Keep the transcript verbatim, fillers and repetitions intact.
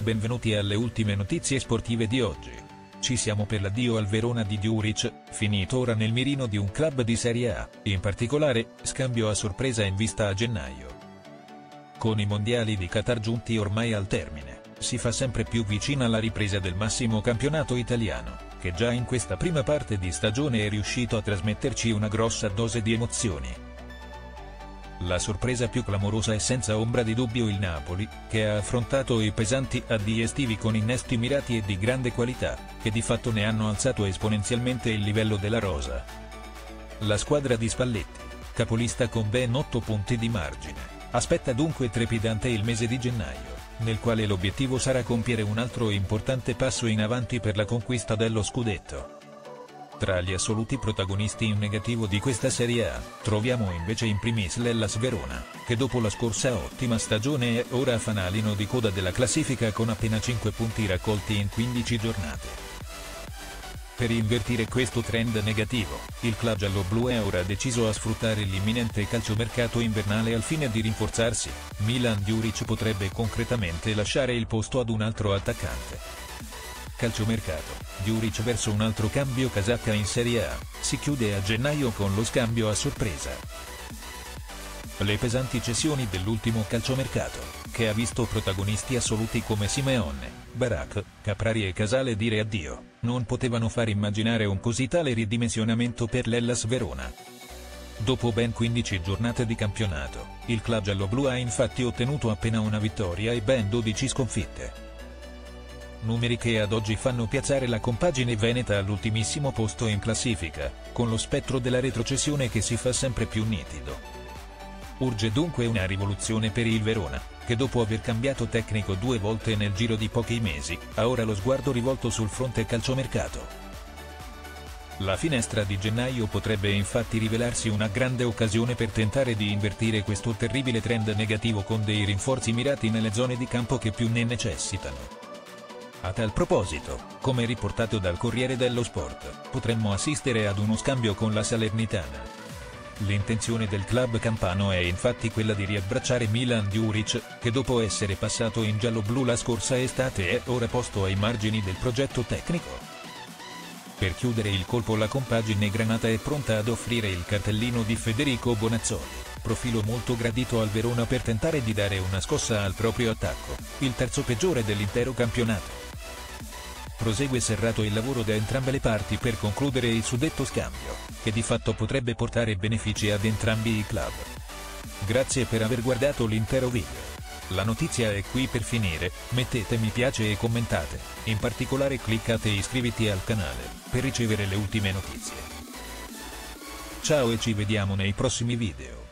benvenuti alle ultime notizie sportive di oggi. Ci siamo per l'addio al Verona di Djuric, finito ora nel mirino di un club di Serie A, in particolare, scambio a sorpresa in vista a gennaio. Con i mondiali di Qatar giunti ormai al termine, si fa sempre più vicina la ripresa del massimo campionato italiano, che già in questa prima parte di stagione è riuscito a trasmetterci una grossa dose di emozioni. La sorpresa più clamorosa è senza ombra di dubbio il Napoli, che ha affrontato i pesanti addii estivi con innesti mirati e di grande qualità, che di fatto ne hanno alzato esponenzialmente il livello della rosa. La squadra di Spalletti, capolista con ben otto punti di margine, aspetta dunque trepidante il mese di gennaio, nel quale l'obiettivo sarà compiere un altro importante passo in avanti per la conquista dello scudetto. Tra gli assoluti protagonisti in negativo di questa Serie A, troviamo invece in primis l'Hellas Verona, che dopo la scorsa ottima stagione è ora a fanalino di coda della classifica con appena cinque punti raccolti in quindici giornate. Per invertire questo trend negativo, il club gialloblu è ora deciso a sfruttare l'imminente calciomercato invernale al fine di rinforzarsi. Milan Djuric potrebbe concretamente lasciare il posto ad un altro attaccante. Calciomercato, Djuric verso un altro cambio casacca in Serie A, si chiude a gennaio con lo scambio a sorpresa. Le pesanti cessioni dell'ultimo calciomercato, che ha visto protagonisti assoluti come Simeone, Barak, Caprari e Casale dire addio, non potevano far immaginare un così tale ridimensionamento per l'Hellas Verona. Dopo ben quindici giornate di campionato, il club gialloblu ha infatti ottenuto appena una vittoria e ben dodici sconfitte. Numeri che ad oggi fanno piazzare la compagine veneta all'ultimissimo posto in classifica, con lo spettro della retrocessione che si fa sempre più nitido. Urge dunque una rivoluzione per il Verona, che dopo aver cambiato tecnico due volte nel giro di pochi mesi, ha ora lo sguardo rivolto sul fronte calciomercato. La finestra di gennaio potrebbe infatti rivelarsi una grande occasione per tentare di invertire questo terribile trend negativo con dei rinforzi mirati nelle zone di campo che più ne necessitano. A tal proposito, come riportato dal Corriere dello Sport, potremmo assistere ad uno scambio con la Salernitana. L'intenzione del club campano è infatti quella di riabbracciare Milan Djuric, che dopo essere passato in gialloblu la scorsa estate è ora posto ai margini del progetto tecnico. Per chiudere il colpo la compagine granata è pronta ad offrire il cartellino di Federico Bonazzoli, profilo molto gradito al Verona per tentare di dare una scossa al proprio attacco, il terzo peggiore dell'intero campionato. Prosegue serrato il lavoro da entrambe le parti per concludere il suddetto scambio, che di fatto potrebbe portare benefici ad entrambi i club. Grazie per aver guardato l'intero video. La notizia è qui per finire, mettete mi piace e commentate, in particolare cliccate iscriviti al canale, per ricevere le ultime notizie. Ciao e ci vediamo nei prossimi video.